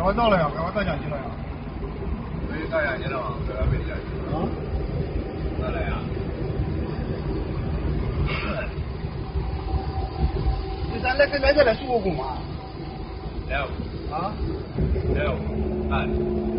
赶快到了呀，赶快到奖金了呀。 可以到奖金了吗？对吧？没奖金。 啊？ 到了呀。 咱来这来做个工嘛？ 来。 啊？ 来，看。